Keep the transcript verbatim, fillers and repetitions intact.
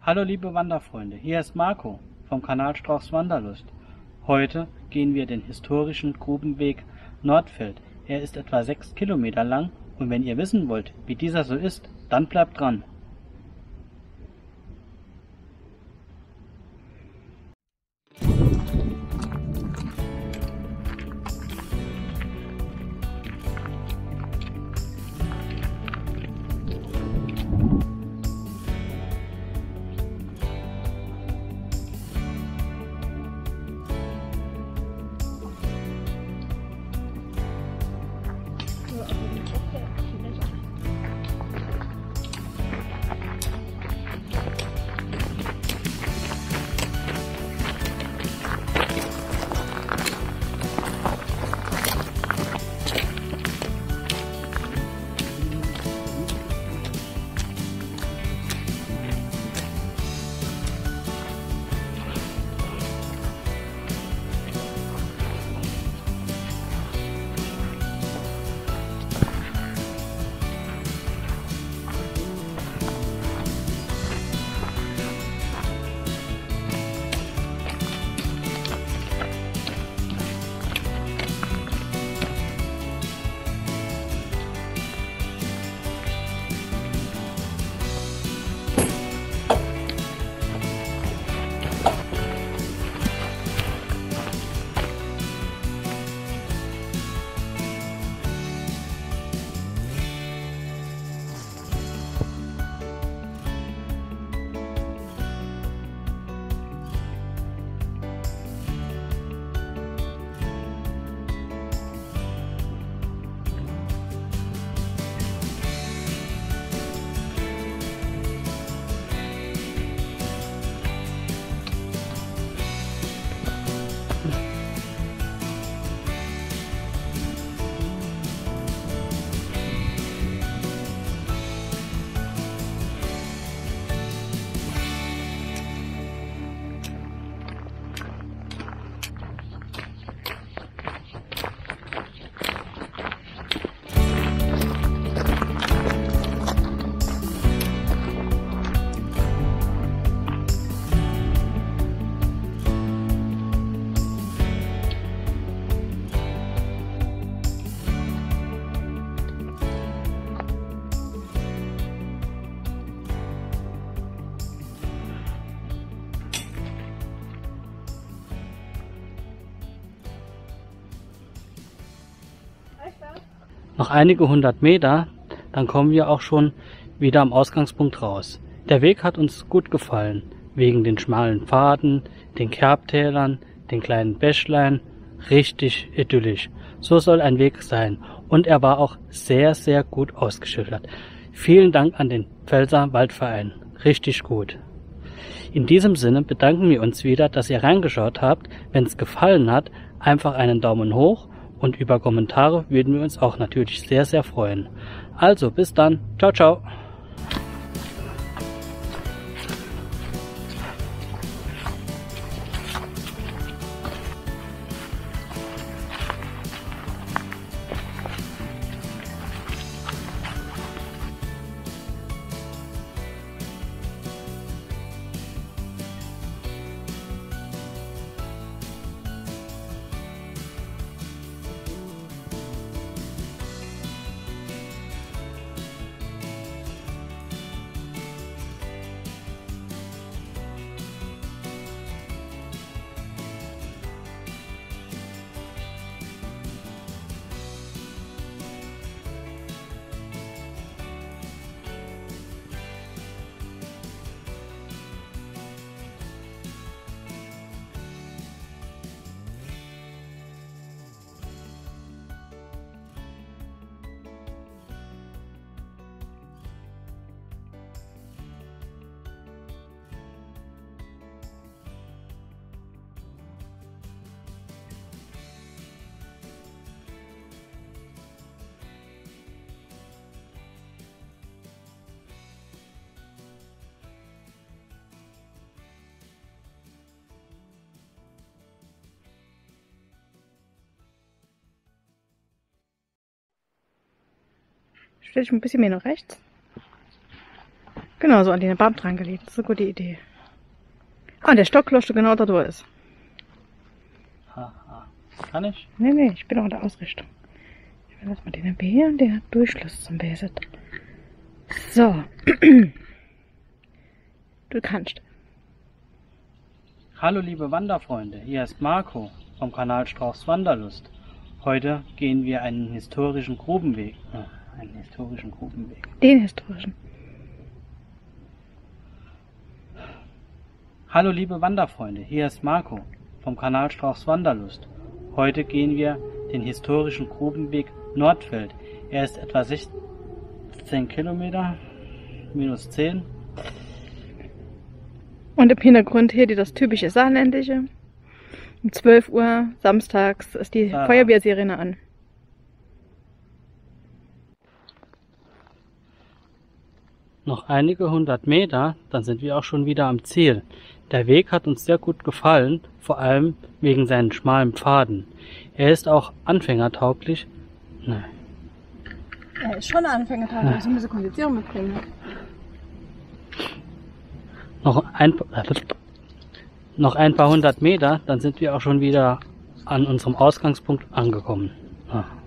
Hallo liebe Wanderfreunde, hier ist Marco vom Kanal Strauchs Wanderlust. Heute gehen wir den historischen Grubenweg Nordfeld. Er ist etwa sechs Kilometer lang und wenn ihr wissen wollt, wie dieser so ist, dann bleibt dran. Noch einige hundert Meter, dann kommen wir auch schon wieder am Ausgangspunkt raus. Der Weg hat uns gut gefallen, wegen den schmalen Pfaden, den Kerbtälern, den kleinen Bächlein, richtig idyllisch. So soll ein Weg sein und er war auch sehr, sehr gut ausgeschildert. Vielen Dank an den Pfälzer Waldverein, richtig gut. In diesem Sinne bedanken wir uns wieder, dass ihr reingeschaut habt. Wenn es gefallen hat, einfach einen Daumen hoch. Und über Kommentare würden wir uns auch natürlich sehr, sehr freuen. Also, bis dann. Ciao, ciao. Stell dich ein bisschen mehr nach rechts. Genau, so an den Baum dran gelegt. Das ist eine gute Idee. Ah, der Stockklosche genau da durch ist. Haha. Kann ich? Nee, nee, ich bin auch in der Ausrichtung. Ich will erstmal den B und den Durchschluss zum Besen. So. Du kannst. Hallo liebe Wanderfreunde, hier ist Marco vom Kanal Strauchs Wanderlust. Heute gehen wir einen historischen Grubenweg. Äh, einen historischen Grubenweg. Den historischen. Hallo liebe Wanderfreunde, hier ist Marco vom Kanal Strauchs Wanderlust. Heute gehen wir den historischen Grubenweg Nordfeld. Er ist etwa sechzehn Kilometer, minus zehn. Und im Hintergrund hier die das typische Saarländische. Um zwölf Uhr samstags ist die Sarah. Feuerwehrsirene an. Noch einige hundert Meter, dann sind wir auch schon wieder am Ziel. Der Weg hat uns sehr gut gefallen, vor allem wegen seinen schmalen Pfaden. Er ist auch anfängertauglich. Nein. Er ist schon anfängertauglich, ich muss Kondition mitbringen. Noch ein, äh, noch ein paar hundert Meter, dann sind wir auch schon wieder an unserem Ausgangspunkt angekommen. Ah.